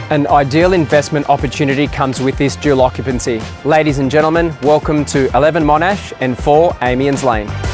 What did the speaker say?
An ideal investment opportunity comes with this dual occupancy. Ladies and gentlemen, welcome to 11 Monash and 4 Amiens Lane.